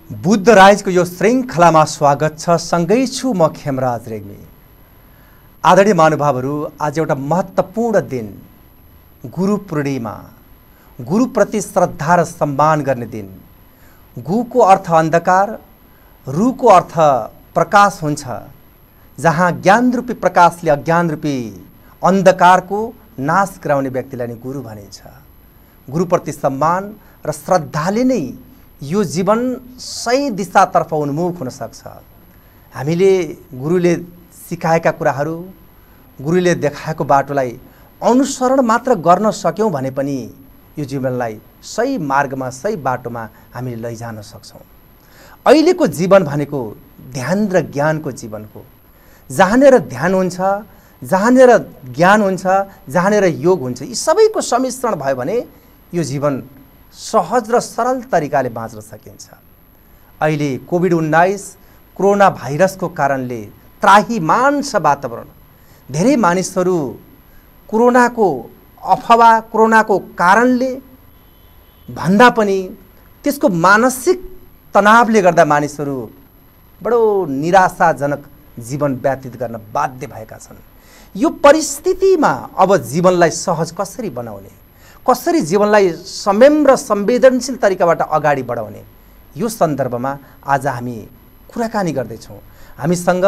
बुद्ध राइजको यो श्रृङ्खलामा स्वागत छ। सँगै छु म खेमराज रेग्मी। आदरणीय महानुभावहरू, आज एउटा महत्त्वपूर्ण दिन, गुरु पूर्णिमा, गुरुप्रति श्रद्धा र सम्मान गर्ने दिन। गुको अर्थ अन्धकार, रुको अर्थ प्रकाश हुन्छ। जहाँ ज्ञान रूपी प्रकाशले अज्ञान रूपी अन्धकारको नाश गराउने व्यक्तिलाई नै गुरु भनिन्छ। गुरुप्रति सम्मान र श्रद्धाले नै यो जीवन सही दिशातर्फ उन्मुख हुन सक्छ। हामीले गुरुले सिकाएका कुराहरू, गुरुले देखाएको बाटोलाई अनुसरण मात्र गर्न सक्यौं भने पनि यो जीवनलाई सही मार्गमा, सही बाटोमा हामीले लैजान सक्छौं। अहिलेको जीवन भनेको ध्यान र ज्ञानको जीवन हो। जहाँनेर ध्यान हुन्छ, जहाँनेर ज्ञान हुन्छ, जहाँनेर योग हुन्छ, यी सबैको सम्मिश्रण भयो भने यो जीवन सहज र सरल तरिकाले बाँच्न सकिन्छ। अहिले कोभिड-19 कोरोना भाइरसको कारणले त्राहिमाम छ वातावरण। धेरै मानिसहरू कोरोनाको अफवा, कोरोनाको कारणले भन्दा पनि त्यसको मानसिक तनावले गर्दा मानिसहरू बडो निराशाजनक जीवन व्यतीत गर्न बाध्य भएका छन्। यो परिस्थितिमा अब जीवनलाई सहज कसरी बनाउने, कसरी जीवनलाई संयम र संवेदनशील तरिकाबाट अगाडि बढाउने, यो सन्दर्भमा आज हामी कुराकानी गर्दैछौँ। हामीसँग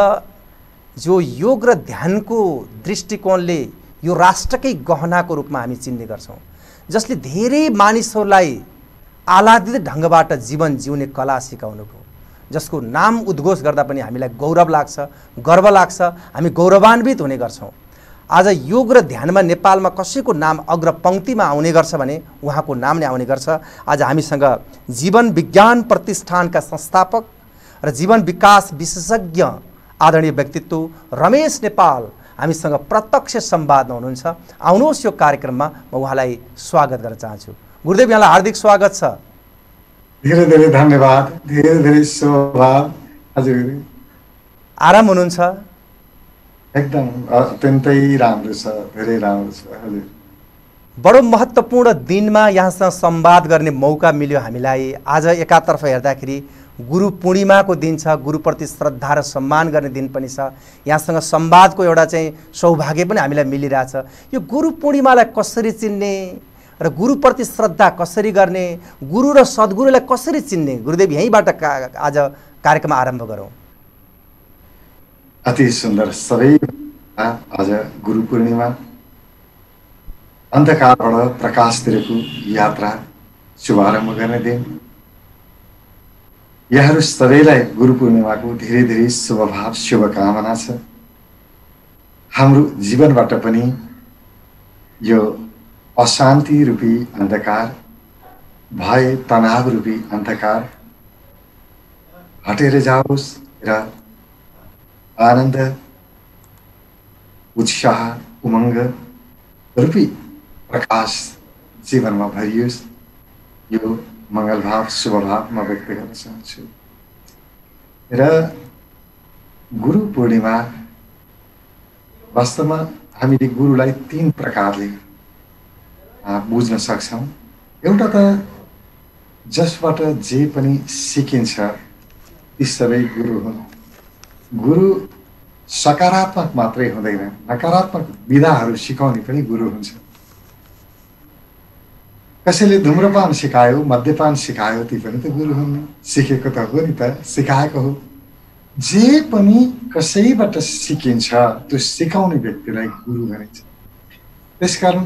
जो योग र ध्यानको दृष्टिकोणले यो राष्ट्रकै गहनाको रूपमा हामी चिन्ने गर्छौँ, जसले धेरै मानिसहरूलाई आह्लादित ढङ्गबाट जीवन जिउने कला सिकाउनुभयो, जसको नाम उद्घोष गर्दा पनि हामीलाई गौरव लाग्छ, गर्व लाग्छ, हामी गौरवान्वित हुने गर्छौँ। आज योग र ध्यानमा नेपालमा कसैको नाम अग्रपङ्क्तिमा आउने गर्छ भने उहाँको नाम नै आउने गर्छ। आज हामीसँग जीवन विज्ञान प्रतिष्ठानका संस्थापक र जीवन विकास विशेषज्ञ आदरणीय व्यक्तित्व रमेश नेपाल हामीसँग प्रत्यक्ष संवादमा हुनुहुन्छ। आउनुहोस्, यो कार्यक्रममा म उहाँलाई स्वागत गर्न चाहन्छु। गुरुदेव, यहाँलाई हार्दिक स्वागत छ। धेरै धेरै धन्यवाद, धेरै धेरै शुभभाव। हजुर, आराम हुनुहुन्छ? एकदम अत्यन्तै राम्रो छ, धेरै राम्रो छ। हजुर, बडो महत्त्वपूर्ण दिनमा यहाँसँग संवाद गर्ने मौका मिल्यो हामीलाई। आज एकातर्फ हेर्दाखेरि गुरु पूर्णिमाको दिन छ, गुरुप्रति श्रद्धा र सम्मान गर्ने दिन पनि छ। यहाँसँग संवादको एउटा चाहिँ सौभाग्य पनि हामीलाई मिलिरहेछ। यो गुरु पूर्णिमालाई कसरी चिन्ने र गुरुप्रति श्रद्धा कसरी गर्ने, गुरु र सद्गुरुलाई कसरी चिन्ने, गुरुदेव यहीँबाट आज कार्यक्रम आरम्भ गरौँ। अति सुन्दर। सबै आज गुरु पूर्णिमा, अन्धकारबाट प्रकाशतिरको यात्रा शुभारम्भ गर्ने दिन। यहाँहरू सबैलाई गुरु पूर्णिमाको धेरै धेरै शुभभाव, शुभकामना छ। हाम्रो जीवनबाट पनि यो अशान्ति रूपी अन्धकार, भय तनाव रूपी अन्धकार हटेर जाओस् र आनन्द, उत्साह, उमङ्ग रूपी प्रकाश जीवनमा भरियोस्। यो मङ्गलभाव, शुभभाव म व्यक्त गर्न चाहन्छु। र गुरु पूर्णिमा वास्तवमा हामीले गुरुलाई 3 प्रकारले बुझ्न सक्छौँ। एउटा त जसबाट जे पनि सिकिन्छ ती सबै गुरु हुन्। गुरु सकारात्मक मात्रै हुँदैन, नकारात्मक विधाहरू सिकाउने पनि गुरु हुन्छ। कसैले धूम्रपान सिकायो, मद्यपान सिकायो, ती पनि त गुरु हुन्। सिकेको त हो नि त, सिकाएको हो। जे पनि कसैबाट सिकिन्छ त्यो सिकाउने व्यक्तिलाई गुरु भनिन्छ। त्यसकारण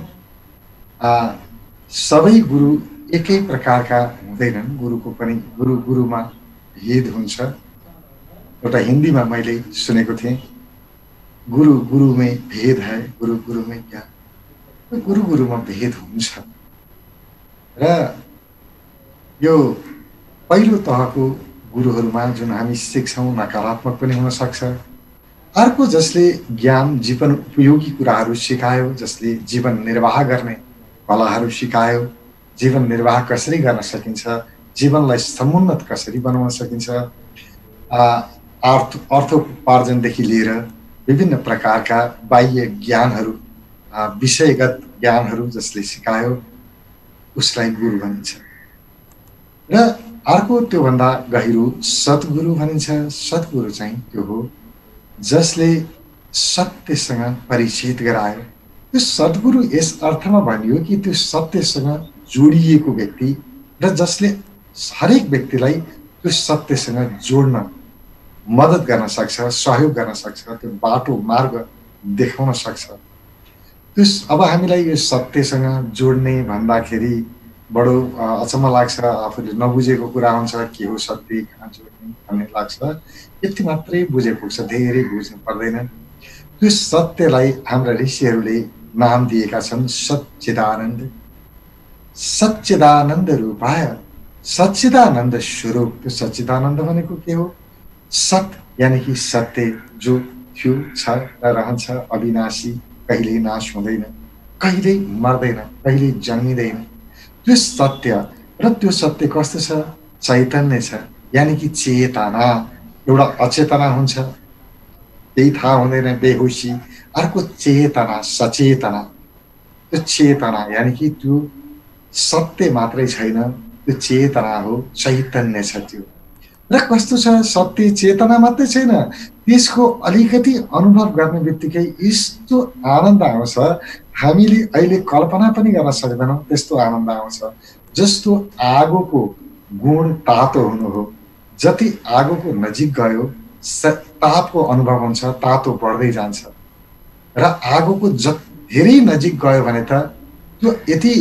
सबै गुरु एकै प्रकारका हुँदैनन्। गुरुको पनि गुरुमा भेद हुन्छ। एउटा हिन्दीमा मैले सुनेको थिएँ, गुरु गुरु में भेद है, गुरु गुरु में ज्ञान। गुरु गुरुमा भेद हुन्छ र यो पहिलो तहको गुरुहरूमा जुन हामी सिक्छौँ नकारात्मक पनि हुन सक्छ। अर्को जसले ज्ञान, जीवन उपयोगी कुराहरू सिकायो, जसले जीवन निर्वाह गर्ने कलाहरू सिकायो, जीवन निर्वाह कसरी गर्न सकिन्छ, जीवनलाई समुन्नत कसरी बनाउन सकिन्छ, अर्थोपार्जनदेखि लिएर विभिन्न प्रकारका बाह्य ज्ञानहरू, विषयगत ज्ञानहरू जसले सिकायो उसलाई गुरु भनिन्छ। र अर्को त्योभन्दा गहिरो सद्गुरु भनिन्छ। सद्गुरु चाहिँ त्यो हो जसले सत्यसँग परिचित गरायो। त्यो सद्गुरु यस अर्थमा भनियो कि त्यो सत्यसँग जोडिएको व्यक्ति र जसले हरेक व्यक्तिलाई त्यो सत्यसँग जोड्न मद्दत गर्न सक्छ, सहयोग गर्न सक्छ, त्यो बाटो मार्ग देखाउन सक्छ। त्यो अब हामीलाई यो सत्यसँग जोड्ने भन्दाखेरि बडो अचम्म लाग्छ। आफूले नबुझेको कुरा हुन्छ, के हो सत्य, कहाँ जोड्ने भन्ने लाग्छ। यति मात्रै बुझे पुग्छ, धेरै बुझ्नु पर्दैन। त्यो सत्यलाई हाम्रा ऋषिहरूले नाम दिएका छन् सच्चिदानन्द। सच्चिदानन्द रूपाय, सच्चिदानन्द स्वरूप। त्यो सच्चिदानन्द भनेको के हो? सत यानि कि सत्य, जो थियो, छ र रहन्छ, अविनाशी, कहिल्यै नाश हुँदैन, कहिल्यै मर्दैन, कहिल्यै जन्मिँदैन। त्यो सत्य र त्यो सत्य कस्तो छ? चैतन्य छ, यानि कि चेतना। एउटा अचेतना हुन्छ, केही थाहा हुँदैन, बेहोसी। अर्को चेतना, सचेतना। त्यो चेतना यानि कि त्यो सत्य मात्रै छैन, त्यो चेतना हो, चैतन्य छ त्यो। र कस्तो छ? सत्य चेतना मात्रै छैन, त्यसको अलिकति अनुभव गर्ने बित्तिकै यस्तो आनन्द आउँछ, हामीले अहिले कल्पना पनि गर्न सक्दैनौँ त्यस्तो आनन्द आउँछ। जस्तो आगोको गुण तातो हुनु हो। जति आगोको नजिक गयो तापको अनुभव हुन्छ, तातो बढ्दै जान्छ। र आगोको धेरै नजिक गयो भने त त्यो यति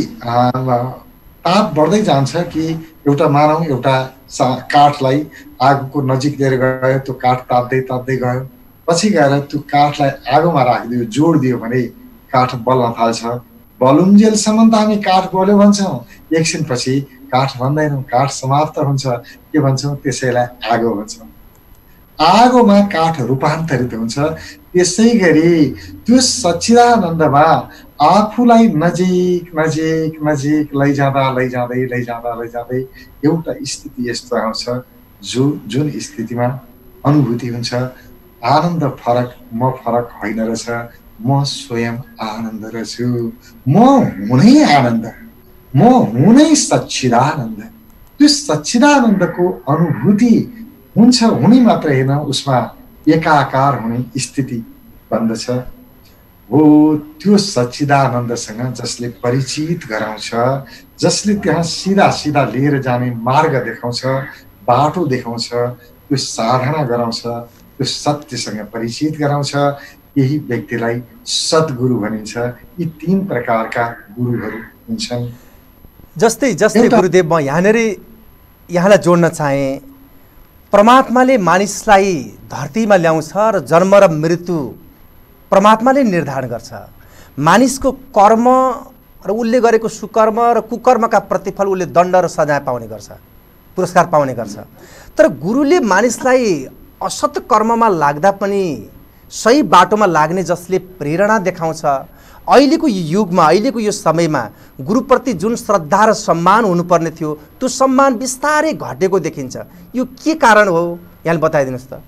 ताप बढ्दै जान्छ कि एउटा मानौँ एउटा काठलाई आगोको नजिक लिएर गयो, त्यो काठ ताप्दै ताप्दै गयो, पछि गएर त्यो काठलाई आगोमा राखिदियो, जोड दियो भने काठ बल्न थाल्छ। बलुन्जेलसम्म त हामी काठ बल्यो भन्छौँ, एकछिनपछि काठ भन्दैनौँ, काठ समाप्त हुन्छ, के भन्छौँ? त्यसैलाई आगो भन्छौँ। आगोमा काठ रूपान्तरित हुन्छ। त्यसै गरी त्यो सच्चिदानन्दमा आफूलाई नजिक नजिक नजिक लैजाँदा लैजाँदै लैजाँदा लैजाँदै एउटा स्थिति यस्तो आउँछ जुन स्थितिमा अनुभूति हुन्छ आनन्द फरक, म फरक होइन रहेछ, म स्वयं आनन्द रहेछु, म हुनै आनन्द, म हुनै सच्चिदानन्द। त्यो सच्चिदानन्दको अनुभूति हुन्छ, हुने मात्रै होइन, उसमा एकाकार हुने स्थिति बन्दछ। हो त्यो सच्चिदानन्दसँग जसले परिचित गराउँछ, जसले त्यहाँ सिधा सिधा लिएर जाने मार्ग देखाउँछ, बाटो देखाउँछ, त्यो साधना गराउँछ, त्यो सत्यसँग परिचित गराउँछ, यही व्यक्तिलाई सद्गुरु भनिन्छ। यी तीन प्रकारका गुरुहरू हुन्छन्। जस्तै गुरुदेव, म यहाँलाई जोड्न चाहे, परमात्माले मानिसलाई धरतीमा ल्याउँछ र जन्म र मृत्यु परमात्माले निर्धारण गर्छ। मानिसको कर्म र उसले गरेको सुकर्म र कुकर्मका प्रतिफल उसले दण्ड र सजाय पाउने गर्छ, पुरस्कार पाउने गर्छ। तर गुरुले मानिसलाई असत कर्ममा लाग्दा पनि सही बाटोमा लाग्ने जसले प्रेरणा देखाउँछ, अहिलेको युगमा, अहिलेको यो समयमा गुरुप्रति जुन श्रद्धा र सम्मान हुनुपर्ने थियो त्यो सम्मान बिस्तारै घटेको देखिन्छ। यो के कारण हो? यहाँले बताइदिनुहोस् त।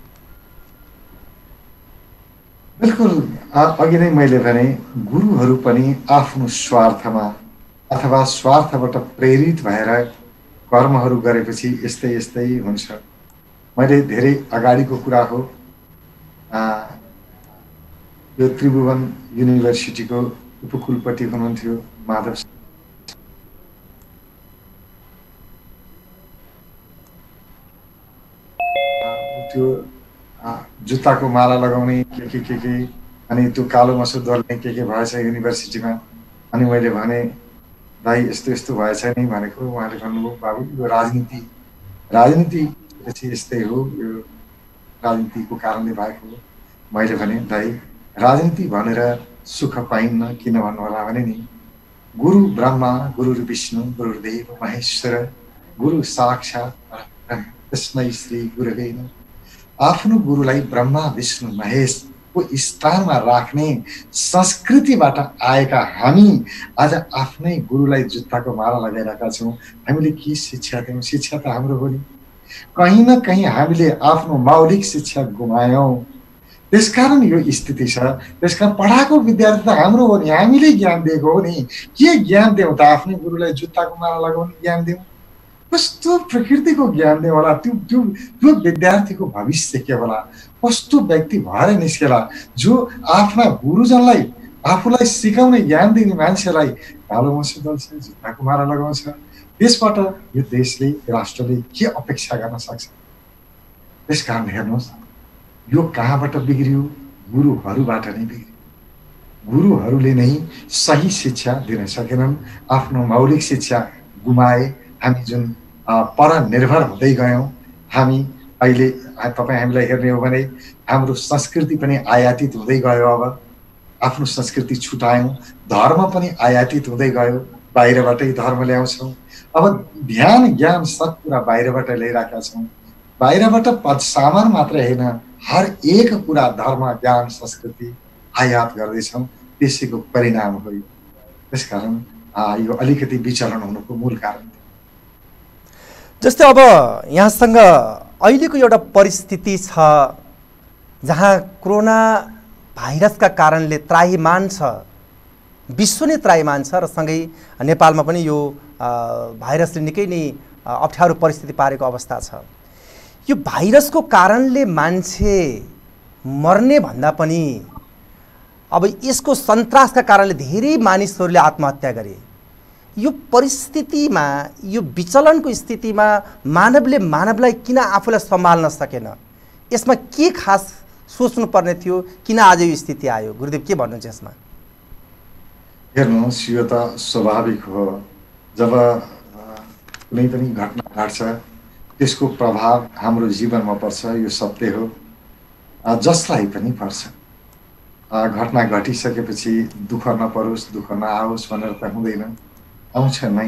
बिल्कुल, अघि नै मैले भने गुरुहरू पनि आफ्नो स्वार्थमा अथवा स्वार्थबाट प्रेरित भएर कर्महरू गरेपछि यस्तै यस्तै हुन्छ। मैले धेरै अगाडिको कुरा हो, यो त्रिभुवन युनिभर्सिटीको उपकुलपति हुनुहुन्थ्यो माधव, त्यो जुत्ताको माला लगाउने के अनि त्यो कालो मसुर दल्ने के भएछ युनिभर्सिटीमा। अनि मैले भने भाइ यस्तो यस्तो भएछ नि भनेको। उहाँले भन्नुभयो बाबु यो राजनीति यस्तै हो, यो राजनीतिको कारणले भएको हो। मैले भने भाइ राजनीति भनेर सुख पाइन्न, किन भन्नु होला भने नि गुरु ब्रह्मा, गुरु विष्णु, गुरुदेव महेश्वर, गुरु साक्षात् परब्रह्म तस्मै श्री गुरुवे नमः। आफ्नो गुरुलाई ब्रह्मा विष्णु महेशको स्थानमा राख्ने संस्कृतिबाट आएका हामी आज आफ्नै गुरुलाई जुत्ताको माला लगाइरहेका छौँ। हामीले के शिक्षा दियौँ? शिक्षा त हाम्रो हो नि। कहीँ न कहीँ हामीले आफ्नो मौलिक शिक्षा गुमायौँ। त्यसकारण यो स्थिति छ। त्यसकारण पढाएको विद्यार्थी त हाम्रो हो नि, हामीले ज्ञान दिएको हो नि। के ज्ञान दिउँ त? आफ्नै गुरुलाई जुत्ताको माला लगाउने ज्ञान दिउँ? कस्तो प्रकृतिको ज्ञान दिएवाला त्यो विद्यार्थीको भविष्य के होला, कस्तो व्यक्ति भएर निस्केला जो आफ्ना गुरुजनलाई आफूलाई सिकाउने ज्ञान दिने मान्छेलाई कालो मसी दल्छ, जुत्ताको माला लगाउँछ। त्यसबाट यो देशले राष्ट्रले के अपेक्षा गर्न सक्छ? त्यसकारण हेर्नुहोस् यो कहाँबाट बिग्रियो? गुरुहरूबाट नै बिग्रियो। गुरुहरूले नै सही शिक्षा दिन सकेनन्, आफ्नो मौलिक शिक्षा गुमाए। हामी जुन परनिर्भर हुँदै गयौँ, हामी अहिले तपाईँ हामीलाई हेर्ने हो भने हाम्रो संस्कृति पनि आयातित हुँदै गयो। अब आफ्नो संस्कृति छुटायौँ, धर्म पनि आयातित हुँदै गयो, बाहिरबाटै धर्म ल्याउँछौँ। अब ध्यान ज्ञान सब कुरा बाहिरबाट ल्याइरहेका छौँ। बाहिरबाट सामान मात्र होइन, हर एक कुरा धर्म ज्ञान संस्कृति आयात गर्दैछौँ। त्यसैको परिणाम हो। त्यसकारण यो अलिकति विचलन हुनुको मूल कारण। जस्तै अब यहाँसँग अहिलेको एउटा परिस्थिति छ जहाँ कोरोना भाइरसका कारणले त्राहिमाम छ, विश्व नै त्राहिमाम छ र सँगै नेपालमा पनि यो भाइरसले निकै नै अप्ठ्यारो परिस्थिति पारेको अवस्था छ। यो भाइरसको कारणले मान्छे मर्ने भन्दा पनि अब यसको सन्तासका कारणले धेरै मानिसहरूले आत्महत्या गरे। यो परिस्थितिमा, यो विचलनको स्थितिमा मानवले मानवलाई किन आफूलाई सम्हाल्न सकेन? यसमा के खास सोच्नुपर्ने थियो? किन आज यो स्थिति आयो? गुरुदेव के भन्नुहुन्छ यसमा? हेर्नुहोस्, यो त स्वाभाविक हो। जब कुनै पनि घटना घट्छ त्यसको प्रभाव हाम्रो जीवनमा पर्छ, यो सत्य हो। जसलाई पनि पर्छ। घटना घटिसकेपछि दुःख नपरोस्, दुःख नआओस् भनेर त हुँदैन, आउँछ नै।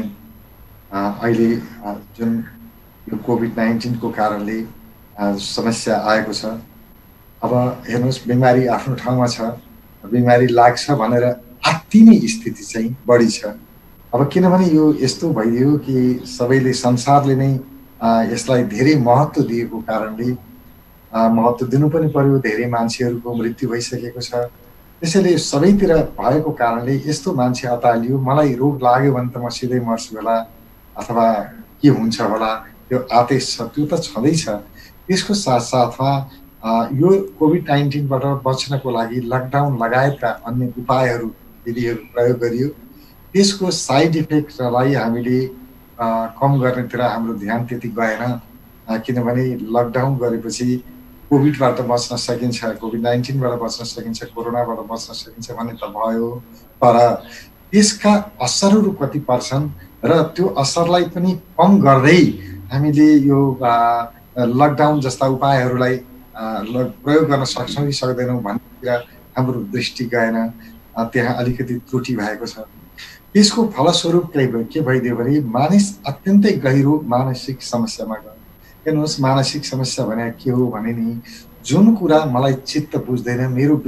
अहिले जुन यो कोभिड-19 को कारणले समस्या आएको छ। अब हेर्नुहोस्, बिमारी आफ्नो ठाउँमा छ, बिमारी लाग्छ भनेर आत्तिने स्थिति चाहिँ बढी छ। अब किनभने यो यस्तो भइदियो कि सबैले, संसारले नै यसलाई धेरै महत्त्व दिएको कारणले महत्त्व दिनु पनि पर्यो। धेरै मान्छेहरूको मृत्यु भइसकेको छ। त्यसैले सबैतिर भएको कारणले यस्तो मान्छे अतालियो, मलाई रोग लाग्यो भने त म सिधै मर्छु होला अथवा के हुन्छ होला, त्यो आदेश छ, त्यो त छँदैछ। त्यसको साथसाथमा यो कोभिड-19बाट बच्नको लागि लकडाउन लगायतका अन्य उपायहरू विधिहरू प्रयोग गरियो। त्यसको साइड इफेक्टलाई हामीले कम गर्नेतिर हाम्रो ध्यान त्यति गएन, किनभने लकडाउन गरेपछि कोभिडबाट बच्न सकिन्छ, कोभिड-19बाट बच्न सकिन्छ, कोरोनाबाट बच्न सकिन्छ भन्ने त भयो, तर त्यसका असरहरू कति पर्छन् र त्यो असरलाई पनि कम गर्दै हामीले यो लकडाउन जस्ता उपायहरूलाई प्रयोग गर्न सक्छौँ कि सक्दैनौँ भन्नेतिर हाम्रो दृष्टि गएन। त्यहाँ अलिकति त्रुटि भएको छ। त्यसको फलस्वरूप के भइदियो भने मानिस अत्यन्तै गहिरो मानसिक समस्यामा गयो। हेर्नुहोस्, मानसिक समस्या भने के हो भने नि, जुन कुरा मलाई चित्त बुझ्दैन,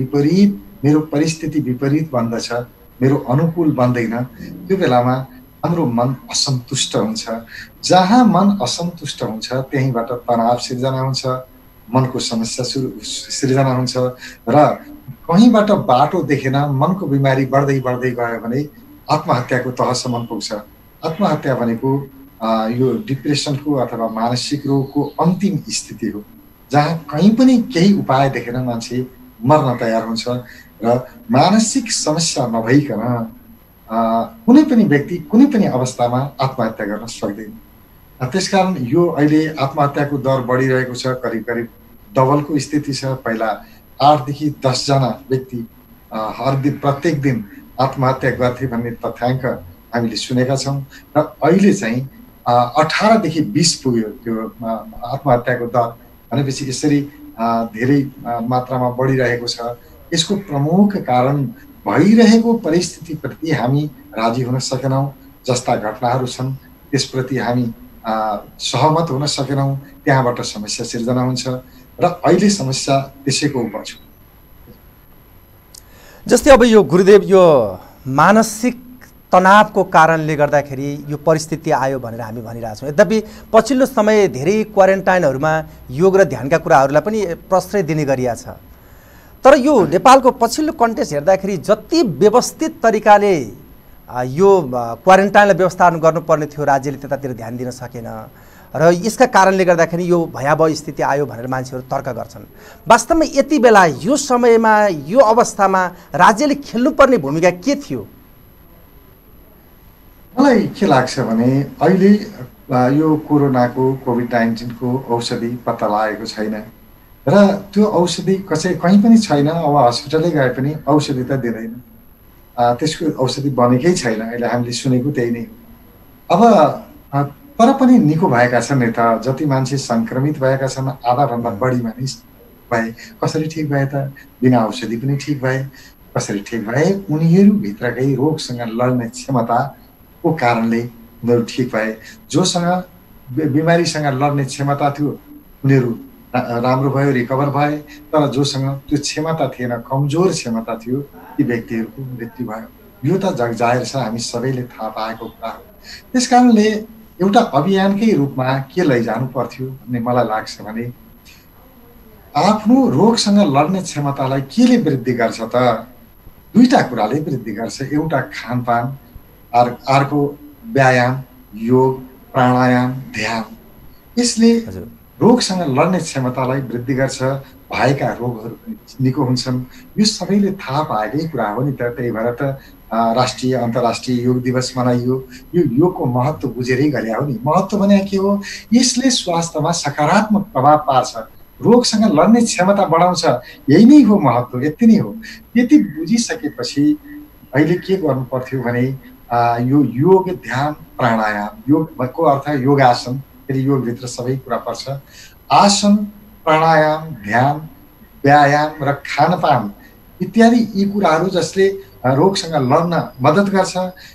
मेरो परिस्थिति विपरीत बन्दछ, मेरो अनुकूल बन्दैन, त्यो बेलामा हाम्रो मन असन्तुष्ट हुन्छ। जहाँ मन असन्तुष्ट हुन्छ त्यहीँबाट तनाव सिर्जना हुन्छ, मनको समस्या सिर्जना हुन्छ र कहीँबाट बाटो देखेन मनको बिमारी बढ्दै बढ्दै गयो भने आत्महत्याको तहसम्म पुग्छ। आत्महत्या भनेको यो डिप्रेसनको अथवा मानसिक रोगको अन्तिम स्थिति हो, जहाँ कहीँ पनि केही उपाय देखेर मान्छे मर्न तयार हुन्छ र मानसिक समस्या नभइकन कुनै पनि व्यक्ति कुनै पनि अवस्थामा आत्महत्या गर्न सक्दैन। त्यसकारण यो अहिले आत्महत्याको दर बढिरहेको छ, करिब करिब डबलको स्थिति छ। पहिला 8 देखि 10 जना व्यक्ति प्रत्येक दिन आत्महत्या गर्थे भन्ने तथ्याङ्क हामीले सुनेका छौँ र अहिले चाहिँ 18 देखि 20 पुग्यो त्यो आत्महत्याको दर। भनेपछि यसरी धेरै मात्रामा बढिरहेको छ। यसको प्रमुख कारण भइरहेको परिस्थितिप्रति हामी राजी हुन सकेनौँ, जस्ता घटनाहरू छन् त्यसप्रति हामी सहमत हुन सकेनौँ, त्यहाँबाट समस्या सिर्जना हुन्छ र अहिले समस्या त्यसैको उपज हो। जस्तै अब यो गुरुदेव, यो मानसिक तनावको कारणले गर्दाखेरि यो परिस्थिति आयो भनेर हामी भनिरहेछौँ। यद्यपि पछिल्लो समय धेरै क्वारेन्टाइनहरूमा योग र ध्यानका कुराहरूलाई पनि प्रश्रय दिने गरिया छ, तर यो नेपालको पछिल्लो कन्टेक्स्ट हेर्दाखेरि जति व्यवस्थित तरिकाले यो क्वारेन्टाइनलाई व्यवस्थापन गर्नुपर्ने थियो, राज्यले त्यतातिर ध्यान दिन सकेन र यसका कारणले गर्दाखेरि यो भयावह स्थिति आयो भनेर मान्छेहरू तर्क गर्छन्। वास्तवमा यति बेला यो समयमा यो अवस्थामा राज्यले खेल्नुपर्ने भूमिका के थियो? मलाई के लाग्छ भने अहिले यो कोरोनाको कोभिड-19 को औषधि पत्ता लागेको छैन र त्यो औषधि कहीँ पनि छैन। अब हस्पिटलै गए पनि औषधि त दिँदैन, त्यसको औषधि बनेकै छैन। अहिले हामीले सुनेको त्यही नै हो। अब तर पनि निको भएका छन् नि त, जति मान्छे सङ्क्रमित भएका छन् आधाभन्दा बढी मानिस भए। कसरी ठिक भए त? बिना औषधि पनि ठिक भए। कसरी ठिक भए? उनीहरूभित्रकै रोगसँग लड्ने क्षमताको कारणले उनीहरू ठिक भए। जोसँग बिमारीसँग लड्ने क्षमता थियो उनीहरू राम्रो भयो, रिकभर भए। तर जोसँग त्यो क्षमता थिएन, कमजोर क्षमता थियो, ती व्यक्तिहरूको मृत्यु भयो। यो त जगजाहेर छ, हामी सबैले थाहा पाएको कुरा हो। त्यस कारणले एउटा अभियानकै रूपमा के लैजानु पर्थ्यो भन्ने मलाई लाग्छ भने आफ्नो रोगसँग लड्ने क्षमतालाई केले वृद्धि गर्छ त? दुईटा कुराले वृद्धि गर्छ। एउटा खानपान, अर्को व्यायाम, योग, प्राणायाम, ध्यान। यसले रोगसँग लड्ने क्षमतालाई वृद्धि गर्छ, भएका रोगहरू पनि निको हुन्छन्। यो सबैले थाहा पाएकै कुरा हो नि त। त्यही भएर त राष्ट्रिय अन्तर्राष्ट्रिय योग दिवस मनाइयो। यो योगको महत्त्व बुझेरै गरे हो नि। महत्त्व भने के हो? यसले स्वास्थ्यमा सकारात्मक प्रभाव पार्छ, रोगसँग लड्ने क्षमता बढाउँछ। यही नै हो महत्त्व, यति नै हो। यति बुझिसकेपछि अहिले के गर्नु पर्थ्यो भने यो योग, ध्यान, प्राणायाम। योगको अर्थ योगासन, फेरि योगभित्र सबै कुरा पर्छ। आसन, प्राणायाम, ध्यान, व्यायाम र खानपान इत्यादि यी कुराहरू जसले रोगसँग लड्न मद्दत गर्छ,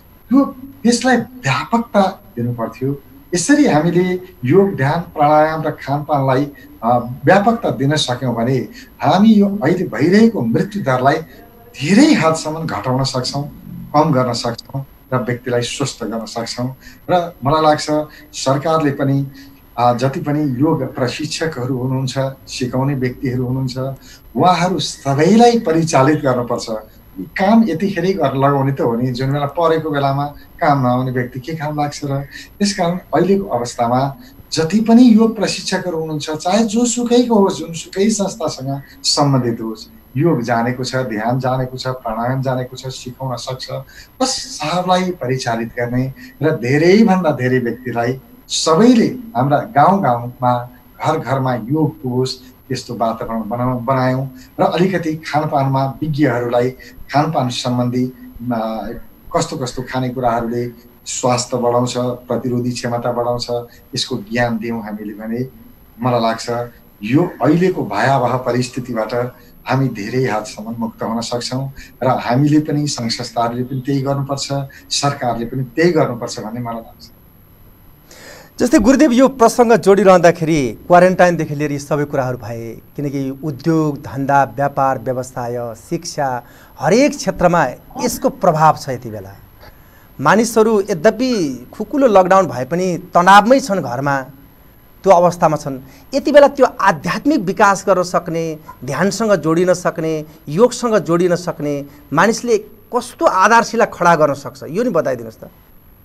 त्यसलाई व्यापकता दिनु पर्थ्यो। यसरी हामीले योग, ध्यान, प्राणायाम र खानपानलाई व्यापकता दिन सक्यौँ भने हामी यो अहिले भइरहेको मृत्यु दरलाई धेरै हदसम्म घटाउन सक्छौँ, कम गर्न सक्छौँ र व्यक्तिलाई स्वस्थ गर्न सक्छौँ। र मलाई लाग्छ सरकारले पनि जति पनि योग प्रशिक्षकहरू हुनुहुन्छ, सिकाउने व्यक्तिहरू हुनुहुन्छ, उहाँहरू सबैलाई परिचालित गर्नुपर्छ। काम यतिखेरै गर्न लगाउने त हो नि, जुन बेला परेको बेलामा काम नआउने व्यक्ति के काम लाग्छ र? त्यसकारण अहिलेको अवस्थामा जति पनि योग प्रशिक्षकहरू हुनुहुन्छ, चाहे जोसुकैको होस्, जुनसुकै संस्थासँग सम्बन्धित होस्, योग जानेको छ, ध्यान जानेको छ, प्राणायाम जानेको छ, सिकाउन सक्छ, बस सबलाई परिचालित गर्ने र धेरैभन्दा धेरै व्यक्तिलाई सबैले हाम्रा गाउँ गाउँमा, घर घरमा योग होस् त्यस्तो वातावरण बनायौँ र अलिकति खानपानमा विज्ञहरूलाई खानपान सम्बन्धी कस्तो कस्तो खानेकुराहरूले स्वास्थ्य बढाउँछ, प्रतिरोधी क्षमता बढाउँछ, यसको ज्ञान दियौँ हामीले भने मलाई लाग्छ यो अहिलेको भयावह परिस्थितिबाट हामी धेरै हदसम्म मुक्त हुन सक्छौँ र हामीले पनि, सङ्घ संस्थाहरूले पनि त्यही गर्नुपर्छ, सरकारले पनि त्यही गर्नुपर्छ भन्ने मलाई लाग्छ। जस्तै गुरुदेव, यो प्रसङ्ग जोडिरहँदाखेरि क्वारेन्टाइनदेखि लिएर यी सबै कुराहरू भए, किनकि उद्योग, धन्दा, व्यापार, व्यवसाय, शिक्षा, हरेक क्षेत्रमा यसको प्रभाव छ। यति बेला मानिसहरू यद्यपि खुकुलो लकडाउन भए पनि तनावमै छन्, घरमा त्यो अवस्थामा छन्। यति बेला त्यो आध्यात्मिक विकास गर्न सक्ने, ध्यानसँग जोडिन सक्ने, योगसँग जोडिन सक्ने मानिसले कस्तो आधारशिला खडा गर्न सक्छ, यो नि बताइदिनुहोस् त।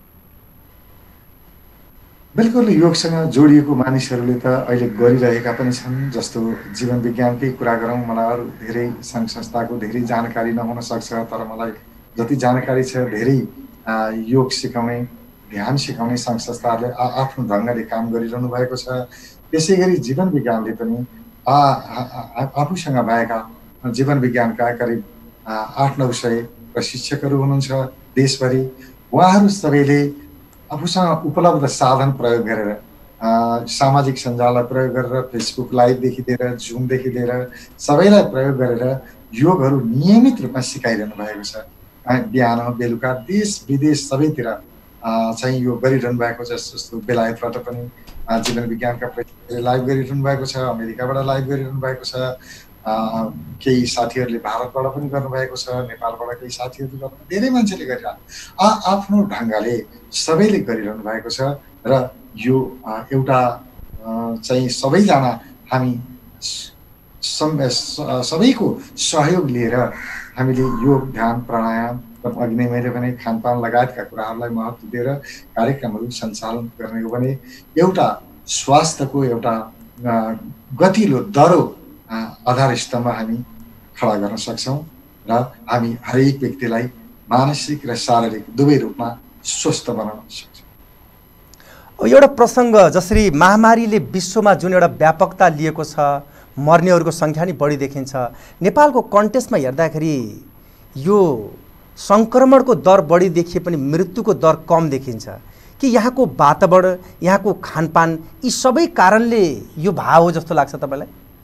बिल्कुल, योगसँग जोडिएको मानिसहरूले त अहिले गरिरहेका पनि छन्। जस्तो जीवन विज्ञानकै कुरा गरौँ, मलाई अरू धेरै सङ्घ संस्थाको धेरै जानकारी नहुन सक्छ, तर मलाई जति जानकारी छ धेरै योग सिकाउने, ध्यान सिकाउने सङ्घ संस्थाहरूले आफ्नो ढङ्गले काम गरिरहनु भएको छ। त्यसै गरी जीवन विज्ञानले पनि आफूसँग भएका जीवन विज्ञानका करिब 800-900 प्रशिक्षकहरू हुनुहुन्छ देशभरि। उहाँहरू सबैले आफूसँग उपलब्ध साधन प्रयोग गरेर, सामाजिक सञ्जाललाई प्रयोग गरेर, फेसबुक लाइभदेखि लिएर, जुमदेखि लिएर सबैलाई प्रयोग गरेर योगहरू नियमित रूपमा सिकाइरहनु भएको छ। बिहान बेलुका देश विदेश सबैतिर चाहिँ यो गरिरहनु भएको छ। जस्तो बेलायतबाट पनि जीवन विज्ञानका प्रशिक्षकले लाइभ गरिरहनु भएको छ, अमेरिकाबाट लाइभ गरिरहनु भएको छ, केही साथीहरूले भारतबाट पनि गर्नुभएको छ, नेपालबाट केही साथीहरूले गर्नु, धेरै मान्छेले गरिरहनु आफ्नो ढङ्गले सबैले गरिरहनु भएको छ। र यो एउटा चाहिँ सबैजना हामी सबैको सहयोग लिएर हामीले योग, ध्यान, प्राणायाम अघि नै मैले भने खानपान लगायतका कुराहरूलाई महत्त्व दिएर कार्यक्रमहरू सञ्चालन गर्नेको भने एउटा स्वास्थ्यको एउटा गतिलो दह्रो आधार स्तम्भ हामी खडा गर्न सक्छौँ र हामी हरेक व्यक्तिलाई मानसिक र शारीरिक दुवै रूपमा स्वस्थ बनाउन सक्छौँ। एउटा प्रसङ्ग जसरी महामारीले विश्वमा जुन एउटा व्यापकता लिएको छ, मर्नेहरूको सङ्ख्या नि बढी देखिन्छ, नेपालको कन्टेक्स्टमा हेर्दाखेरि यो सङ्क्रमणको दर बढी देखिए पनि मृत्युको दर कम देखिन्छ कि यहाँको वातावरण, यहाँको खानपान, यी सबै कारणले यो भाव हो जस्तो लाग्छ तपाईँलाई?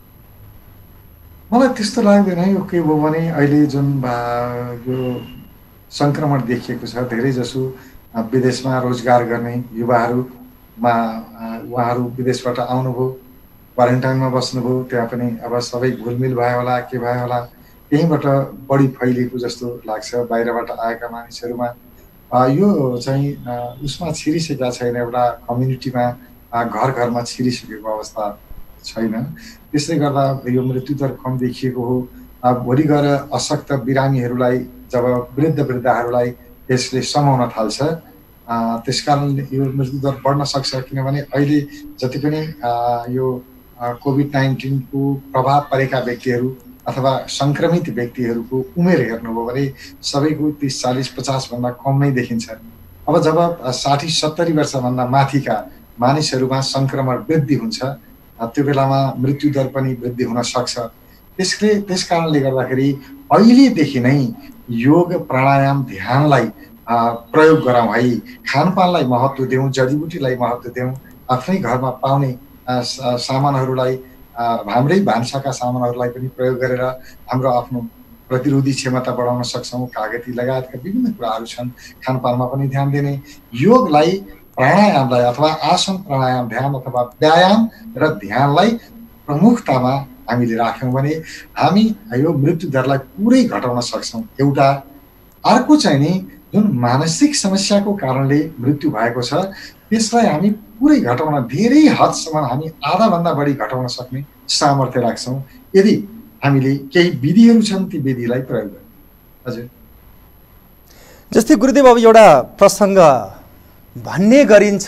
मलाई त्यस्तो लाग्दैन। यो के भयो भने अहिले जुन यो सङ्क्रमण देखिएको छ, धेरैजसो विदेशमा रोजगार गर्ने युवाहरूमा उहाँहरू विदेशबाट आउनुभयो, क्वारेन्टाइनमा बस्नुभयो, त्यहाँ पनि अब सबै घुलमिल भयो होला, के भयो होला, त्यहीँबाट बढी फैलिएको जस्तो लाग्छ बाहिरबाट आएका मानिसहरूमा। यो चाहिँ उसमा छिरिसकेका छैन, एउटा कम्युनिटीमा घर घरमा छिरिसकेको अवस्था छैन। त्यसले गर्दा यो मृत्युदर कम देखिएको हो। भोलि गएर अशक्त बिरामीहरूलाई, जब वृद्धहरूलाई यसले समाउन थाल्छ, त्यसकारण यो मृत्युदर बढ्न सक्छ। किनभने अहिले जति पनि यो कोभिड-19 को प्रभाव परेका व्यक्तिहरू अथवा सङ्क्रमित व्यक्तिहरूको उमेर हेर्नुभयो भने सबैको 30, 40, 50 भन्दा कम नै देखिन्छ। अब जब 60, 70 वर्षभन्दा माथिका मानिसहरूमा सङ्क्रमण वृद्धि हुन्छ, त्यो बेलामा मृत्युदर पनि वृद्धि हुन सक्छ। त्यस कारणले गर्दाखेरि अहिलेदेखि नै योग, प्राणायाम, ध्यानलाई प्रयोग गरौँ है, खानपानलाई महत्त्व दिउँ, जडीबुटीलाई महत्त्व दिउँ, आफ्नै घरमा पाउने सामानहरूलाई, हाम्रै भान्साका सामानहरूलाई पनि प्रयोग गरेर हाम्रो आफ्नो प्रतिरोधी क्षमता बढाउन सक्छौँ। कागती लगायतका विभिन्न कुराहरू छन्। खानपानमा पनि ध्यान दिने, योगलाई, प्राणायामलाई अथवा आसन प्राणायाम, ध्यान अथवा व्यायाम र ध्यानलाई प्रमुखतामा हामीले राख्यौँ भने हामी यो मृत्युदरलाई पुरै घटाउन सक्छौँ। एउटा अर्को चाहिँ नि जुन मानसिक समस्याको कारणले मृत्यु भएको छ, त्यसलाई हामी पुरै घटाउन, धेरै हदसम्म हामी आधाभन्दा बढी घटाउन सक्ने सामर्थ्य राख्छौँ यदि हामीले केही विधिहरू छन् ती विधिलाई प्रयोग गरौँ। हजुर, जस्तै गुरुदेव अब एउटा प्रसङ्ग भन्ने गरिन्छ,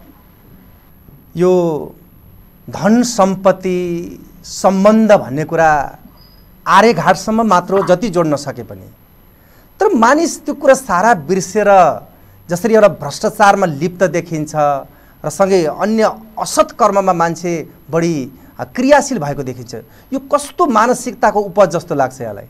यो धन सम्पत्ति सम्बन्ध भन्ने कुरा आर्यघाटसम्म मात्र जति जोड्न सके पनि, तर मानिस त्यो कुरा सारा बिर्सेर जसरी एउटा भ्रष्टाचारमा लिप्त देखिन्छ र सँगै अन्य असत् कर्ममा मान्छे बढी क्रियाशील भएको देखिन्छ। यो कस्तो मानसिकताको उपज जस्तो लाग्छ यहाँलाई?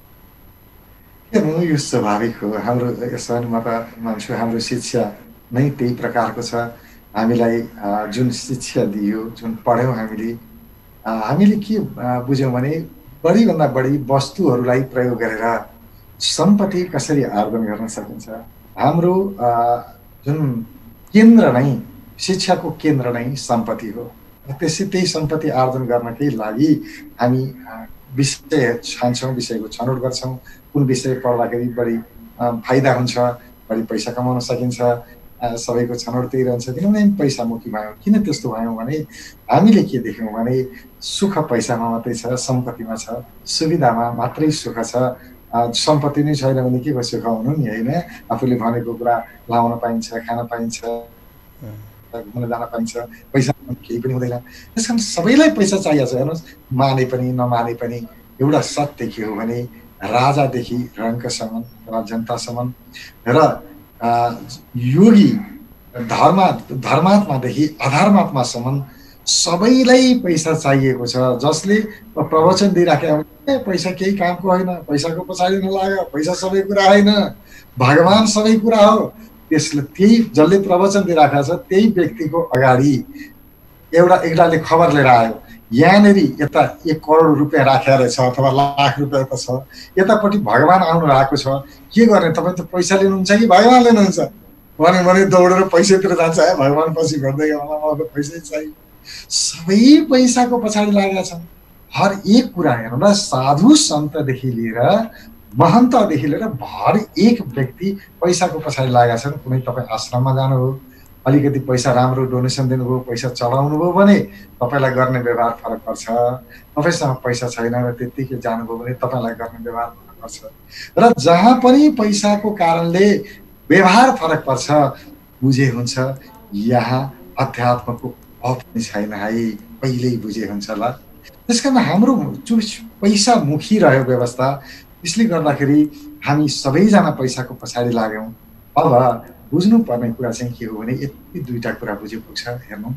हेर्नु, यो स्वाभाविक हो। हाम्रो यसमा म त मान्छु हाम्रो शिक्षा नै त्यही प्रकारको छ। हामीलाई जुन शिक्षा दियो, जुन पढ्यौँ, हामीले के बुझ्यौँ भने बढीभन्दा बढी वस्तुहरूलाई प्रयोग गरेर सम्पत्ति कसरी आर्जन गर्न सकिन्छ। हाम्रो जुन केन्द्र नै, शिक्षाको केन्द्र नै सम्पत्ति हो। त्यही सम्पत्ति आर्जन गर्नकै लागि हामी विषय छान्छौँ, विषयको छनौट गर्छौँ। कुन विषय पढ्दाखेरि बढी फाइदा हुन्छ, बढी पैसा कमाउन सकिन्छ, सबैको छनौट त्यही रहन्छ। किनभने पैसामुखी भयौँ। किन त्यस्तो भयौँ भने हामीले के देख्यौँ भने सुख पैसामा मात्रै छ, सम्पत्तिमा छ, सुविधामा मात्रै सुख छ। सम्पत्ति नै छैन भने के को सुख हुनु नि, होइन? आफूले भनेको कुरा लाउन पाइन्छ, खान पाइन्छ, घुम्न जान पाइन्छ, पैसा केही पनि हुँदैन। त्यस कारण सबैलाई पैसा चाहिएको छ। हेर्नुहोस्, माने पनि नमाने पनि एउटा सत्य के हो भने राजादेखि रङ्कसम्म र जनतासम्म र योगी धर्मात्मादेखि अधर्मात्मासम्म सबैलाई पैसा चाहिएको छ। जसले प्रवचन दिइराखेको पैसा केही कामको होइन, पैसाको पछाडि नलाग, पैसा सबै कुरा होइन, भगवान सबै कुरा हो। त्यसले त्यही जसले प्रवचन दिइराखेको छ त्यही व्यक्तिको अगाडि एउटाले खबर लिएर आयो, यहाँनिर यता 1 करोड रुपियाँ राखेर छ अथवा लाख रुपियाँ त छ, यतापट्टि भगवान आउनु भएको छ, के गर्ने? तपाईँ त पैसा लिनुहुन्छ कि भगवान लिनुहुन्छ? भने दौडेर पैसातिर जान्छ। भगवान पछि गर्दै मलाई त पैसै चाहियो। सबै पैसाको पछाडि लागेका छन्। हर एक कुरा हेर्नु न, साधु सन्तदेखि लिएर महन्तदेखि लिएर हर एक व्यक्ति पैसाको पछाडि लागेका छन्। कुनै तपाईँ आश्रममा जानुभयो, अलिकति पैसा राम्रो डोनेसन दिनुभयो, पैसा चढाउनु भयो भने तपाईँलाई गर्ने व्यवहार फरक पर्छ। तपाईँसँग पैसा छैन र त्यत्तिकै जानुभयो भने तपाईँलाई गर्ने व्यवहार फरक पर्छ र जहाँ पनि पैसाको कारणले व्यवहार फरक पर्छ बुझे हुन्छ यहाँ अध्यात्मको अभाव पनि छैन है, पहिल्यै बुझे हुन्छ ल। त्यसकारण हाम्रो पैसामुखी रह्यो व्यवस्था, त्यसले गर्दाखेरि हामी सबैजना पैसाको पछाडि लाग्यौँ। अब बुझ्नुपर्ने कुरा चाहिँ के हो भने यति दुईटा कुरा बुझे पुग्छ। हेर्नु,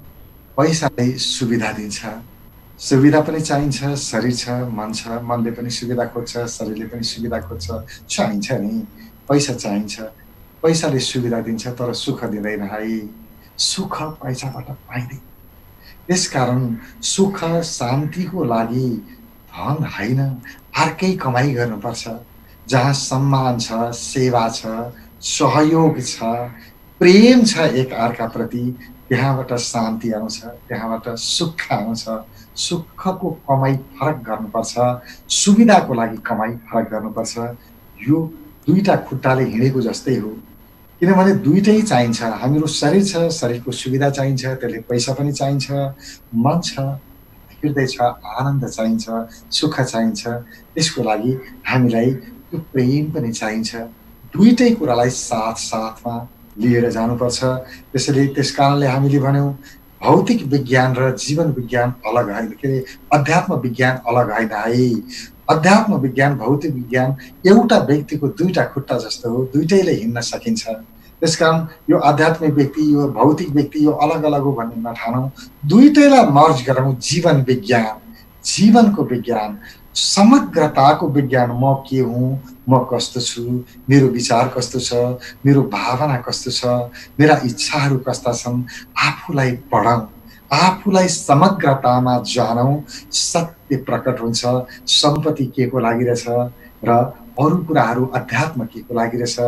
पैसाले सुविधा दिन्छ, सुविधा पनि चाहिन्छ, शरीर छ, मन छ, मनले पनि सुविधा खोज्छ, शरीरले पनि सुविधा खोज्छ, चाहिन्छ नि, पैसा चाहिन्छ। पैसाले सुविधा दिन्छ तर सुख दिँदैन है, सुख पैसाबाट पाइँदैन। त्यसकारण सुख शान्तिको लागि धन होइन, अर्कै कमाइ गर्नुपर्छ। जहाँ सम्मान छ, सेवा छ, सहयोग छ, प्रेम छ एक अर्काप्रति, त्यहाँबाट शान्ति आउँछ, त्यहाँबाट सुख आउँछ। सुखको कमाइ फरक गर्नुपर्छ, सुविधाको लागि कमाइ फरक गर्नुपर्छ। यो दुईटा खुट्टाले हिँडेको जस्तै हो, किनभने दुईटै चाहिन्छ। हाम्रो शरीर छ, शरीरको सुविधा चाहिन्छ, त्यसले पैसा पनि चाहिन्छ, मन छ, हृदय छ, आनन्द चाहिन्छ, सुख चाहिन्छ, त्यसको लागि हामीलाई त्यो प्रेम पनि चाहिन्छ। दुईटै कुरालाई साथ साथमा लिएर जानुपर्छ। त्यसैले त्यसकारणले हामीले भन्यौँ भौतिक विज्ञान र जीवन विज्ञान अलग होइन, के अरे अध्यात्म विज्ञान अलग होइन है। अध्यात्म विज्ञान भौतिक विज्ञान एउटा व्यक्तिको दुईटा खुट्टा जस्तो हो, दुईटैले हिँड्न सकिन्छ। त्यसकारण यो आध्यात्मिक व्यक्ति, यो भौतिक व्यक्ति, यो अलग अलग हो भन्ने नठानौँ, दुईटैलाई मर्ज गरौँ। जीवन विज्ञान, जीवनको विज्ञान, समग्रताको विज्ञान। म के हुँ, म कस्तो छु, मेरो विचार कस्तो छ, मेरो भावना कस्तो छ, मेरा इच्छाहरू कस्ता छन्, आफूलाई पढौँ, आफूलाई समग्रतामा जानौँ। सत्य प्रकट हुन्छ, सम्पत्ति के को लागि रहेछ र अरू कुराहरू अध्यात्म के को लागि रहेछ,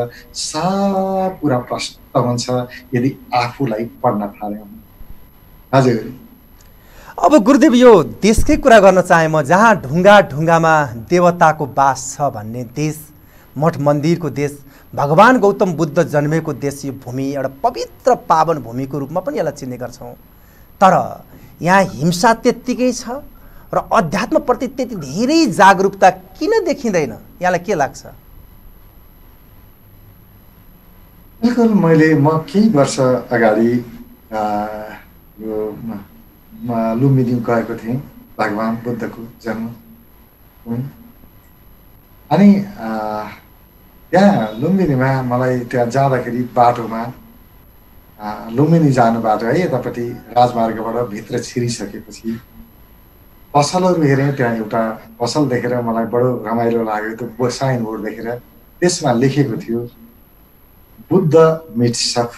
सब कुरा प्रष्ट हुन्छ यदि आफूलाई पढ्न थाल्यौँ। हजुर, अब गुरुदेव यो देशकै कुरा गर्न चाहे म, जहाँ ढुङ्गा ढुङ्गामा देवताको बास छ भन्ने देश, मठ मन्दिरको देश, भगवान गौतम बुद्ध जन्मेको देश, यो भूमि एउटा पवित्र पावन भूमिको रूपमा पनि यसलाई चिन्ने गर्छौँ। तर यहाँ हिंसा त्यत्तिकै छ र अध्यात्मप्रति त्यति धेरै जागरुकता किन देखिँदैन, यहाँलाई के लाग्छ? बिल्कुल, म केही वर्ष अगाडि यो लुम्बिनी गएको थिएँ, भगवान बुद्धको जन्म। अनि त्यहाँ लुम्बिनीमा मलाई त्यहाँ जाँदाखेरि बाटोमा लुम्बिनी जानु बाटो है, यतापट्टि राजमार्गबाट भित्र छिरिसकेपछि पसलहरू हेरेँ। त्यहाँ एउटा पसल देखेर मलाई बडो रमाइलो लाग्यो। त्यो साइन बोर्ड देखेर त्यसमा लेखेको थियो बुद्ध मिट सप,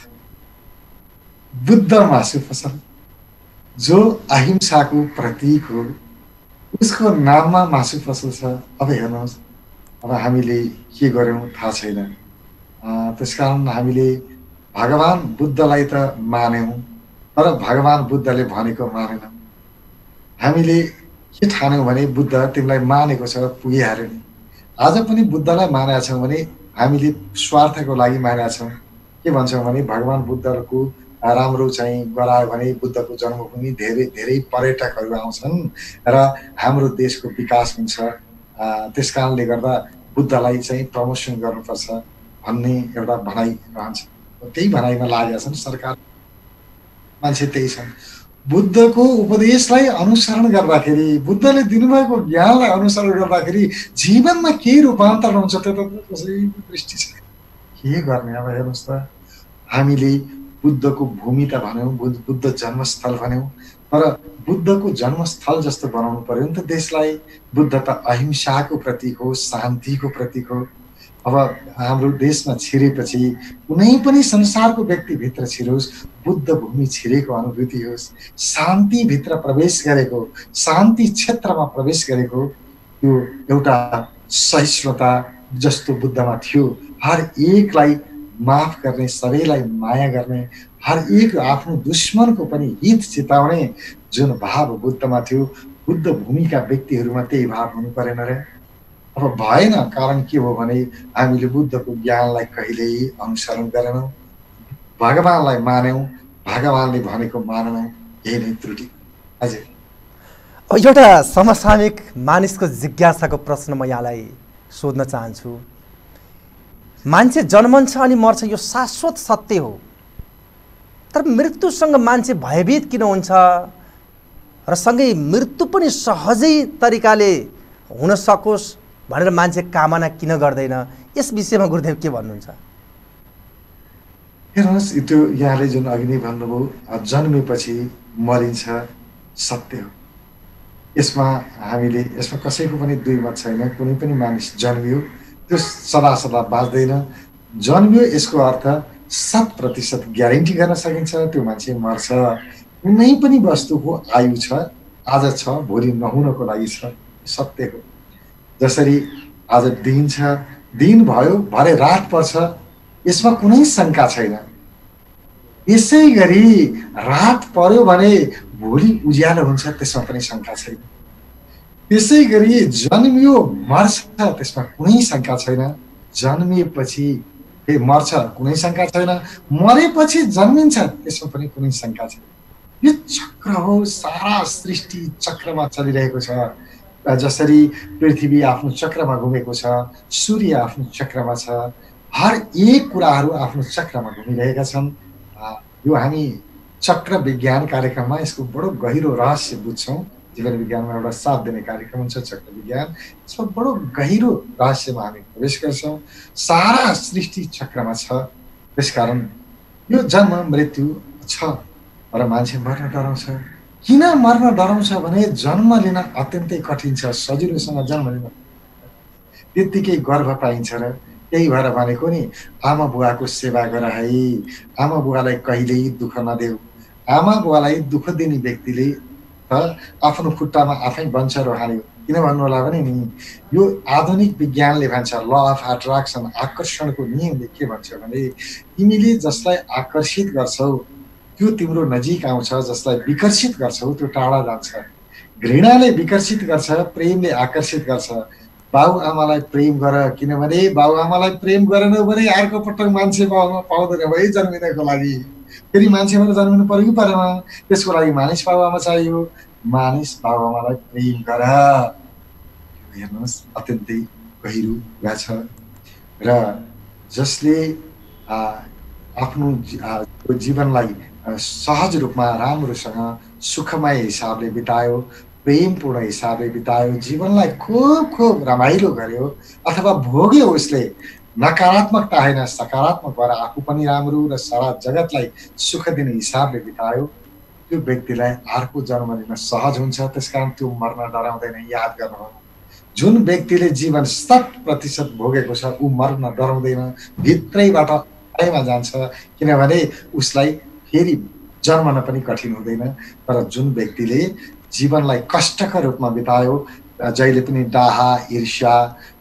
बुद्ध मासु पसल, जो अहिंसाको प्रतीक हो, उसको नाममा मासु पसल छ। अब हेर्नुहोस्, अब हामीले के गर्यौँ थाहा छैन। त्यसकारण हामीले भगवान बुद्धलाई त मान्यौँ, तर भगवान बुद्धले भनेको मानेनौँ। हामीले के ठान्यौँ भने बुद्ध तिमीलाई मानेको छ, पुगिहाल्यो नि। आज पनि बुद्धलाई मानेका छौँ भने हामीले स्वार्थको लागि मानेका छौँ। के भन्छौँ भने भगवान बुद्धको राम्रो चाहिँ गरायो भने बुद्धको जन्मभूमि धेरै धेरै पर्यटकहरू आउँछन् र हाम्रो देशको विकास हुन्छ। त्यस कारणले गर्दा बुद्धलाई चाहिँ प्रमोसन गर्नुपर्छ भन्ने एउटा भनाइ रहन्छ। त्यही भनाइमा लागेका छन् सरकार, मान्छे त्यही छन्। बुद्धको उपदेशलाई अनुसरण गर्दाखेरि, बुद्धले दिनुभएको ज्ञानलाई अनुसरण गर्दाखेरि जीवनमा के रूपान्तरण हुन्छ त्यो त कसैको दृष्टि छैन। के गर्ने? अब हेर्नुहोस् त, हामीले बुद्धको भूमि त भन्यौँ, बुद्ध जन्मस्थल भन्यौँ, तर बुद्धको जन्मस्थल जस्तो बनाउनु पर्यो नि त देशलाई। बुद्ध त अहिंसाको प्रतीक हो, शान्तिको प्रतीक हो। अब हाम्रो देशमा छिरेपछि कुनै पनि संसारको व्यक्तिभित्र छिरोस्, बुद्ध भूमि छिरेको अनुभूति होस्, शान्तिभित्र प्रवेश गरेको, शान्ति क्षेत्रमा प्रवेश गरेको त्यो एउटा सहिष्णुता जस्तो बुद्धमा थियो। हर एकलाई माफ गर्ने, सबैलाई माया गर्ने, हर एक आफ्नो दुश्मनको पनि हित चिताउने जुन भाव बुद्धमा थियो, बुद्ध भूमिका व्यक्तिहरूमा त्यही भाव हुनु परेन र? अब भएन। कारण के हो भने हामीले बुद्धको ज्ञानलाई कहिल्यै अनुसरण गरेनौँ, भगवानलाई मान्यौँ, भगवानले भनेको मानेनौँ, यही नै त्रुटि। हजुर, एउटा समसामयिक मानिसको जिज्ञासाको प्रश्न म यहाँलाई सोध्न चाहन्छु। मान्छे जन्मन्छ अनि मर्छ, यो शाश्वत सत्य हो, तर मृत्युसँग मान्छे भयभीत किन हुन्छ र सँगै मृत्यु पनि सहजै तरिकाले हुन सकोस् भनेर मान्छे कामना किन गर्दैन? यस विषयमा गुरुदेव के भन्नुहुन्छ? हेर्नुहोस्, त्यो यहाँले जुन अघि नै भन्नुभयो जन्मेपछि मरिन्छ सत्य हो। यसमा कसैको पनि दुई मत छैन। कुनै पनि मानिस जन्मियो त्यो सदा सदा बाँच्दैन। जन्मियो यसको अर्थ 100% ग्यारेन्टी गर्न सकिन्छ त्यो मान्छे मर्छ। कुनै पनि वस्तुको आयु छ, आज छ भोलि नहुनको लागि छ, सत्य हो। जसरी आज दिन छ, दिन भयो भरे रात पर्छ, यसमा कुनै शङ्का छैन। यसै गरी रात पर्यो भने भोलि उज्यालो हुन्छ, त्यसमा पनि शङ्का छैन। त्यसै गरी जन्मियो मर्छ, त्यसमा कुनै शङ्का छैन। जन्मिएपछि मर्छ, कुनै शङ्का छैन। मरेपछि जन्मिन्छ, त्यसमा पनि कुनै शङ्का छैन। यो चक्र हो, सारा सृष्टि चक्रमा चलिरहेको छ। जसरी पृथ्वी आफ्नो चक्रमा घुमेको छ, सूर्य आफ्नो चक्रमा छ, हर एक कुराहरू आफ्नो चक्रमा घुमिरहेका छन्। यो हामी चक्र विज्ञान कार्यक्रममा यसको बडो गहिरो रहस्य बुझ्छौँ। जीवन विज्ञानमा एउटा 7 दिने कार्यक्रम हुन्छ चक्र विज्ञान। यसमा बडो गहिरो रहस्यमा हामी प्रवेश गर्छौँ। सारा सृष्टि चक्रमा छ। त्यसकारण यो जन्म मृत्यु छ, तर मान्छे मर्न डराउँछ। किन मर्न डराउँछ भने जन्म लिन अत्यन्तै कठिन छ। सजिलोसँग जन्म लिन त्यत्तिकै गर्भ पाइन्छ र त्यही भएर भनेको नि, आमा बुवाको सेवा गर है, आमा बुवालाई कहिल्यै दुःख नदेऊ। आमा बुवालाई दुःख दिने व्यक्तिले त आफ्नो खुट्टामा आफै बन्छ रोहाल्यो। किन भन्नु होला भने नि, यो आधुनिक विज्ञानले भन्छ ल अफ एट्र्याक्सन, आकर्षणको नियमले के भन्छ भने तिमीले जसलाई आकर्षित गर्छौ त्यो तिम्रो नजिक आउँछ, जसलाई विकर्षित गर्छौ त्यो टाढा जान्छ। घृणाले विकर्षित गर्छ, प्रेमले आकर्षित गर्छ। बाबुआमालाई प्रेम गर, किनभने बाबुआमालाई प्रेम गरेन भने अर्को पटक मान्छे बाबुआमा पाउँदैन है जन्मिनको लागि। फेरि मान्छेबाट जन्मिनु पर्यो कि परेन, त्यसको लागि मानिस बाबुआमा चाहियो। मानिस बाबुआमालाई प्रेम गर। हेर्नुहोस्, अत्यन्तै गहिरो कुरा छ। र जसले आफ्नो जीवनलाई सहज रूपमा राम्रोसँग सुखमय हिसाबले बितायो, प्रेमपूर्ण हिसाबले बितायो, जीवनलाई खूब रमाइलो गर्यो अथवा भोग्यो, उसले नकारात्मकता होइन सकारात्मक भएर आफू पनि राम्रो र सारा जगतलाई सुख दिने हिसाबले बितायो, त्यो व्यक्तिलाई अर्को जन्म लिन सहज हुन्छ। त्यसकारण त्यो मर्न डराउँदैन। याद गर्नुहोला, जुन व्यक्तिले जीवन 100% भोगेको छ ऊ मर्न डराउँदैन, भित्रैबाट आइमा जान्छ, किनभने उसलाई फेरि जन्मन पनि कठिन हुँदैन। तर जुन व्यक्तिले जीवनलाई कष्टका रूपमा बितायो, जहिले पनि डाहा, ईर्ष्या,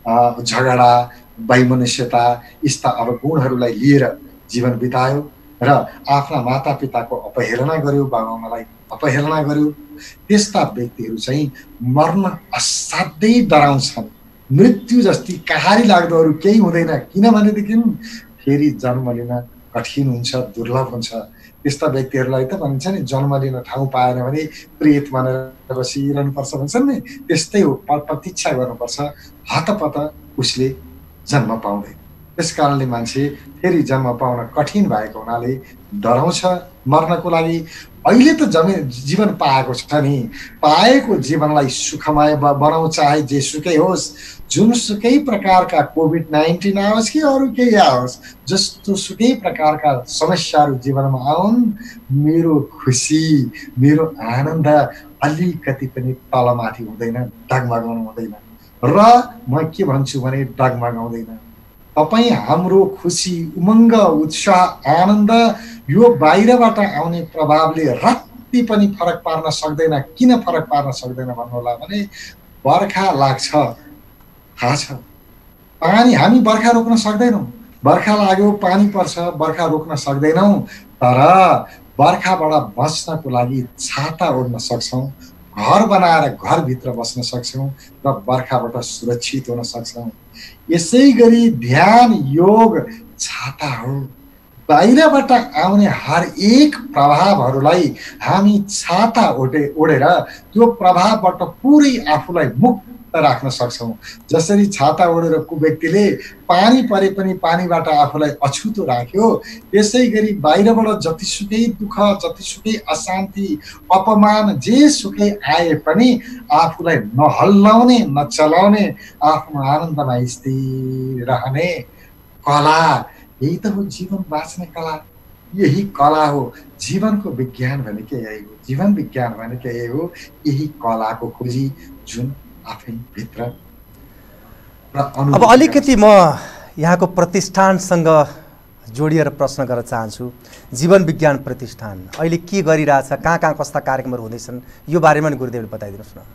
झगडा, वैमनस्यता यस्ता गुणहरूलाई लिएर जीवन बितायो र आफ्ना मातापिताको अपहेलना गर्यो, बाबुआमालाई अपहेलना गर्यो, त्यस्ता व्यक्तिहरू चाहिँ मर्न असाध्यै डराउँछन्। मृत्यु जस्ती कहारी लाग्दो अरू केही हुँदैन। किनभनेदेखि फेरि जन्म लिन कठिन हुन्छ, दुर्लभ हुन्छ। त्यस्ता व्यक्तिहरूलाई त भन्छ नि, जन्म लिन ठाउँ पाएन भने प्रेत भनेर बसिरहनुपर्छ भन्छन् नि, त्यस्तै हो। प्रतीक्षा गर्नुपर्छ, हतपत उसले जन्म पाउँदैन। त्यस कारणले मान्छे फेरि जन्म पाउन कठिन भएको हुनाले डराउँछ मर्नको लागि। अहिले त जीवन पाएको छ नि, पाएको जीवनलाई सुखमय बनाऊ, चाहे जेसुकै होस्, जुनसुकै प्रकारका कोभिड-19 आओस् कि अरू केही आओस्, जस्तो सुकै प्रकारका समस्याहरू जीवनमा आउन्, मेरो खुसी, मेरो आनन्द अलिकति पनि तलमाथि हुँदैन, डगमगाउनु हुँदैन। र म के भन्छु भने डगमगाउँदैन। तपाईँ हाम्रो खुसी, उमङ्ग, उत्साह, आनन्द यो बाहिरबाट आउने प्रभावले रत्ती पनि फरक पार्न सक्दैन। किन फरक पार्न सक्दैन भन्नुहोला भने बर्खा लाग्छ, थाहा छ, पानी हामी बर्खा रोक्न सक्दैनौँ। बर्खा लाग्यो पानी पर्छ, बर्खा रोक्न सक्दैनौँ, तर बर्खाबाट बच्नको लागि छाता ओढ्न सक्छौँ, घर बनाएर घरभित्र बस्न सक्छौँ र बर्खाबाट सुरक्षित हुन सक्छौँ। यसै गरी ध्यान, योग छाता हो। बाहिरबाट आउने हर एक प्रभावहरूलाई हामी छाता ओढेर त्यो प्रभावबाट पुरै आफूलाई मुक्त राख्न सक्छौँ। जसरी छाता ओढेर को व्यक्तिले पानी परे पनि पानीबाट आफूलाई अछुतो राख्यो, त्यसै गरी बाहिरबाट जतिसुकै दुःख, जतिसुकै अशान्ति, अपमान जेसुकै आए पनि आफूलाई नहल्लाउने, नचलाउने, आफ्नो आनन्दमा स्थिर रहने कला, यही त हो जीवन बाँच्ने कला। यही कला हो जीवनको विज्ञान भनेकै यही हो। जीवन विज्ञान भनेकै यही हो। यही कलाको खोजी जुन आफै भित्र अब अलिकति म यहाँको प्रतिष्ठानसँग जोडिएर प्रश्न गर्न चाहन्छु। जीवन विज्ञान प्रतिष्ठान अहिले के गरिरहेछ, कहाँ कहाँ कस्ता कार्यक्रमहरू हुँदैछन्, यो बारेमा नि गुरुदेवले बताइदिनुहोस् न।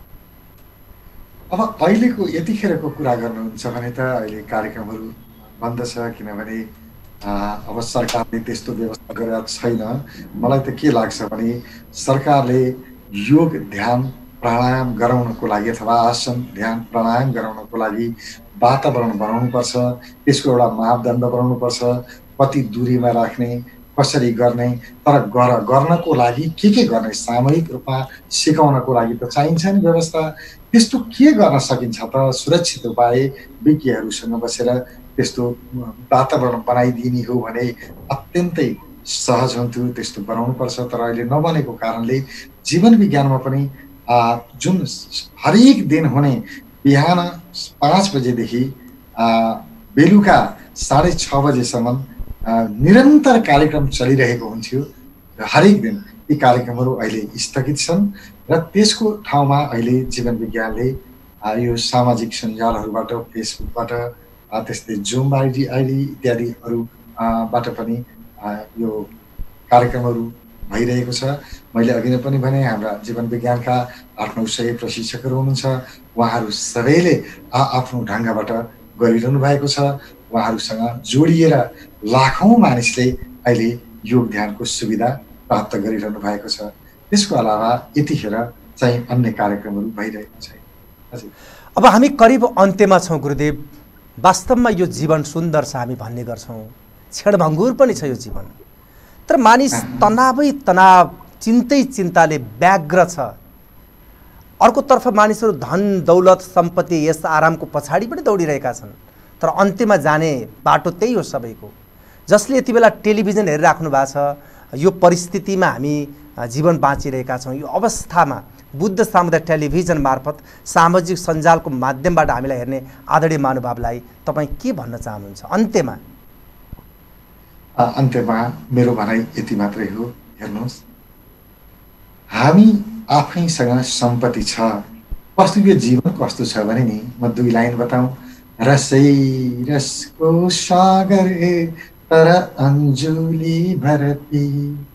अब अहिलेको यतिखेरको कुरा गर्नुहुन्छ भने त अहिले कार्यक्रमहरू बन्द छ, किनभने अब सरकारले त्यस्तो व्यवस्था गरेको छैन। मलाई त के लाग्छ भने सरकारले योग ध्यान प्राणायाम गराउनको लागि अथवा आसन ध्यान प्राणायाम गराउनको लागि वातावरण बनाउनुपर्छ, त्यसको एउटा मापदण्ड बनाउनुपर्छ, कति दूरीमा राख्ने, कसरी गर्ने। तर गर्नको लागि के गर्ने, सामूहिक रूपमा सिकाउनको लागि त चाहिन्छ नि व्यवस्था। त्यस्तो के गर्न सकिन्छ त? सुरक्षित उपाय विज्ञहरूसँग बसेर त्यस्तो वातावरण बनाइदिने हो भने अत्यन्तै सहज हुन्थ्यो। त्यस्तो बनाउनुपर्छ, तर अहिले नबनेको कारणले जीवन विज्ञानमा पनि जुन हरेक दिन हुने बिहान 5 बजेदेखि बेलुका 6:30 बजेसम्म निरन्तर कार्यक्रम चलिरहेको हुन्थ्यो। र हरेक दिन यी कार्यक्रमहरू अहिले स्थगित छन् र त्यसको ठाउँमा अहिले जीवन विज्ञानले यो सामाजिक सञ्जालहरूबाट, फेसबुकबाट, त्यस्तै जुम आइडी इत्यादिहरूबाट पनि यो कार्यक्रमहरू भइरहेको छ। मैले अघि नै पनि भने हाम्रा जीवन विज्ञानका 800-900 प्रशिक्षकहरू हुनुहुन्छ। उहाँहरू सबैले आफ्नो ढङ्गबाट गरिरहनु भएको छ। उहाँहरूसँग जोडिएर लाखौँ मानिसले अहिले योग ध्यानको सुविधा प्राप्त गरिरहनु भएको छ। त्यसको अलावा यतिखेर चाहिँ अन्य कार्यक्रमहरू भइरहेको छ। हजुर, अब हामी करिब अन्त्यमा छौँ गुरुदेव। वास्तवमा यो जीवन सुन्दर छ हामी भन्ने गर्छौँ, क्षणभङ्गुर पनि छ यो जीवन। तर मानिस तनावै तनाव, चिन्तै चिन्ताले व्याग्र छ। अर्कोतर्फ मानिसहरू धन दौलत सम्पत्ति यस आरामको पछाडि पनि दौडिरहेका छन्। तर अन्त्यमा जाने बाटो त्यही हो सबैको। जसले यति बेला टेलिभिजन हेरिराख्नु भएको छ, यो परिस्थितिमा हामी जीवन बाँचिरहेका छौँ। यो अवस्थामा बुद्ध सामुदायिक टेलिभिजन मार्फत सामाजिक सञ्जालको माध्यमबाट हामीलाई हेर्ने आदरणीय महानुभावलाई तपाईँ के भन्न चाहनुहुन्छ अन्त्यमा? अन्त्यमा मेरो भनाइ यति मात्रै हो। हेर्नुहोस्, हामी आफैसँग सम्पत्ति छ। कस्तो यो जीवन कस्तो छ भने नि, म 2 लाइन बताऊँ। रसै रसको सागर तर अन्जुली भरती,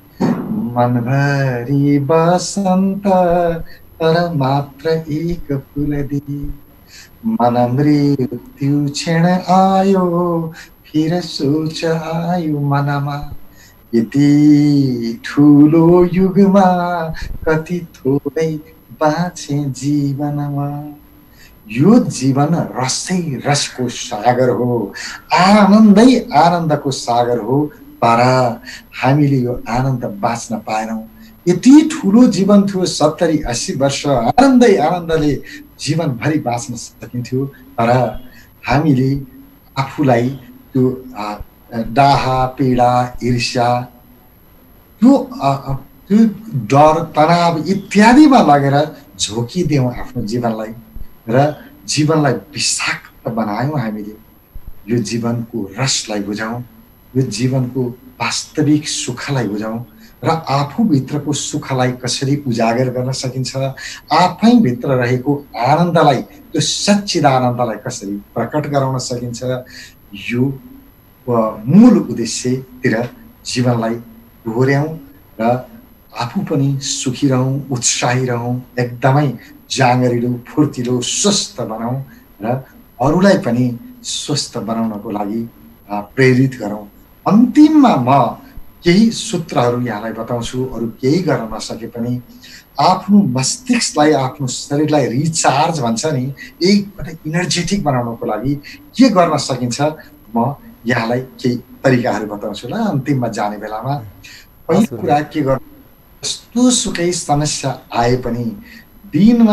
मनभरि बसन्त तर मात्र एक फुलदी, मन मृत्यु क्षण आयो फिर सोच आयो मनमा, यति ठुलो युगमा कति थोरै बाँचे जीवनमा। यो जीवन रसै रसको सागर हो, आनन्दै आनन्दको सागर हो। तर हामीले यो आनन्द बाँच्न पाएनौँ। यति ठुलो जीवन थियो, 70-80 वर्ष आनन्दै आनन्दले जीवनभरि बाँच्न सकिन्थ्यो। तर हामीले आफूलाई त्यो डाहा पीडा ईर्ष्या त्यो डर तनाव इत्यादिमा लगेर झोकिदियौँ आफ्नो जीवनलाई र जीवनलाई विषाक्त बनायौँ। हामीले यो जीवनको रसलाई बुझौँ, यो जीवनको वास्तविक सुखलाई बुझौँ र आफूभित्रको सुखलाई कसरी उजागर गर्न सकिन्छ, आफैभित्र रहेको आनन्दलाई, त्यो सच्चिद आनन्दलाई कसरी प्रकट गराउन सकिन्छ, यो मूल उद्देश्यतिर जीवनलाई डोर्याउँ र आफू पनि सुखी रहौँ, उत्साही रहौँ, एकदमै जाँगरिलो फुर्तिलो स्वस्थ बनाऊँ र अरूलाई पनि स्वस्थ बनाउनको लागि प्रेरित गरौँ। अन्तिममा म केही सूत्रहरू यहाँलाई बताउँछु। अरू केही गर्न नसके पनि आफ्नो मस्तिष्कलाई, आफ्नो शरीरलाई रिचार्ज भन्छ नि, एकपटक इनर्जेटिक बनाउनको लागि के गर्न सकिन्छ म यहाँलाई केही तरिकाहरू बताउँछु ल अन्तिममा जाने बेलामा। पहिलो कुरा के गर्नु, जस्तो सुकै समस्या आए पनि दिनमा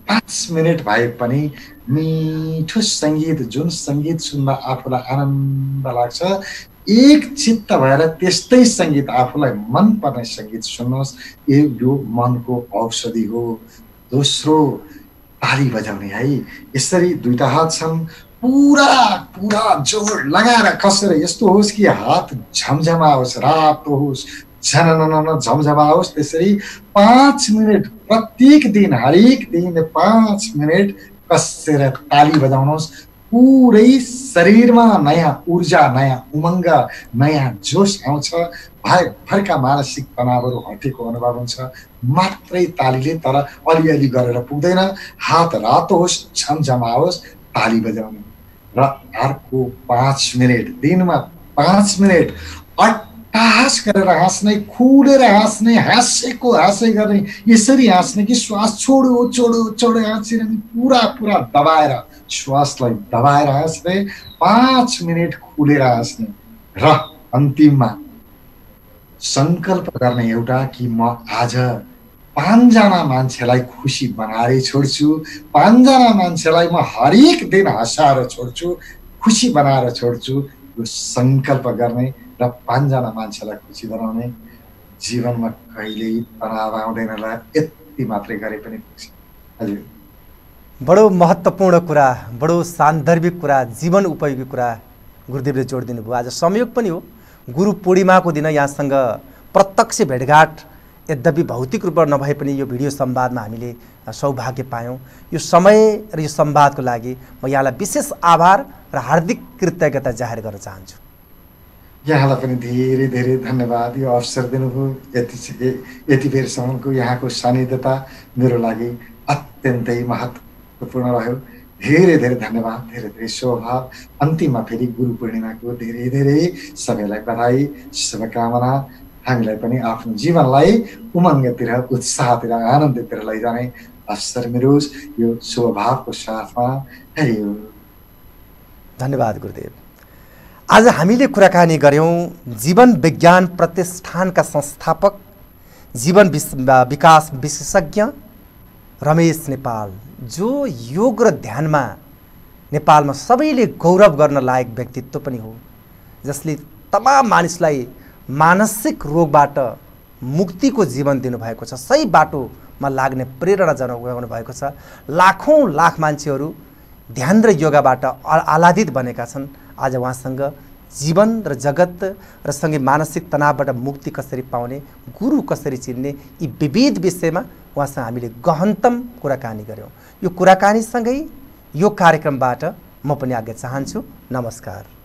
5 मिनट भए पनि मिठो सङ्गीत, जुन सङ्गीत सुन्दा आफूलाई आनन्द लाग्छ, एक चित्त भएर त्यस्तै सङ्गीत, आफूलाई मनपर्ने सङ्गीत सुन्नुहोस्। यो मनको औषधि हो। दोस्रो, ताली बजाउने है। यसरी दुईटा हात छन्, पुरा पुरा जोड लगाएर कसेर यस्तो होस् कि हात झमझमाओस्, रातो होस्, झननन झमझमाओस्। त्यसरी 5 मिनट प्रत्येक दिन, हरेक दिन 5 मिनट कसेर ताली बजाउनुहोस्। पुरै शरीरमा नयाँ ऊर्जा, नयाँ उमङ्ग, नयाँ जोस आउँछ। भरका मानसिक तनावहरू हटेको अनुभव हुन्छ मात्रै तालीले। तर अलिअलि गरेर पुग्दैन। हात रातो होस्, झमझमाओस्, ताली बजाउने। र अर्को 5 मिनट, दिनमा 5 मिनट अट्टहास गरेर हाँस्ने, खुलेर हाँस्ने, हाँसेको हाँसै गर्ने। यसरी हाँस्ने कि श्वास छोडो छोडो छोडो हाँसेर नि पुरा पुरा दबाएर, श्वासलाई दबाएर हाँस्ने। 5 मिनट खुलेर हाँस्ने। र अन्तिममा सङ्कल्प गर्ने एउटा कि म आज 5 जना मान्छेलाई खुसी बनाएर छोड्छु। 5 जना मान्छेलाई म हरेक दिन हँसाएर छोड्छु, खुसी बनाएर छोड्छु। यो सङ्कल्प गर्ने र 5 जना मान्छेलाई खुसी बनाउने। जीवनमा कहिल्यै तनाव आउँदैन होला। यति मात्रै गरे पनि खुसी। हजुर, बडो महत्त्वपूर्ण कुरा, बडो सान्दर्भिक कुरा, जीवन उपयोगी कुरा गुरुदेवले जोडिदिनु भयो। आज संयोग पनि हो, गुरु पूर्णिमाको दिन यहाँसँग प्रत्यक्ष भेटघाट, यद्यपि भौतिक रूपमा नभए पनि यो भिडियो संवादमा हामीले सौभाग्य पायौँ। यो समय र यो संवादको लागि म यहाँलाई विशेष आभार र हार्दिक कृतज्ञता जाहेर गर्न चाहन्छु। यहाँलाई पनि धेरै धेरै धन्यवाद। यो अवसर दिनुभयो। यति बेरसम्मको यहाँको सानिध्यता मेरो लागि अत्यन्तै महत्त्वपूर्ण रह्यो। धेरै धेरै धन्यवाद, धेरै धेरै स्वभाव। अन्तिममा फेरि गुरु पूर्णिमाको धेरै धेरै सबैलाई बधाई, शुभकामना। हामीलाई पनि आफ्नो जीवनलाई उमङ्गतिर, उत्साहतिर, आनन्दतिर लैजाने अवसर मिलोस्। यो स्वभावको साथमा हरिओम। धन्यवाद गुरुदेव। आज हामीले कुराकानी गऱ्यौँ जीवन विज्ञान प्रतिष्ठानका संस्थापक, जीवन विकास विशेषज्ञ रमेश नेपाल, जो योग र ध्यानमा नेपालमा सबैले गौरव गर्न लायक व्यक्तित्व पनि हो, जसले तमाम मानिसलाई मानसिक रोगबाट मुक्तिको जीवन दिनुभएको छ, सही बाटोमा लाग्ने प्रेरणा जनाउनु भएको छ। लाखौँ लाख मान्छेहरू ध्यान र योगाबाट आह्लादित बनेका छन्। आज उहाँसँग जीवन र जगत र सँगै मानसिक तनावबाट मुक्ति कसरी पाउने, गुरु कसरी चिन्ने, यी विविध विषयमा उहाँसँग हामीले गहनतम कुराकानी गऱ्यौँ। यो कुराकानीसँगै यो कार्यक्रमबाट म पनि आज्ञा चाहन्छु। नमस्कार।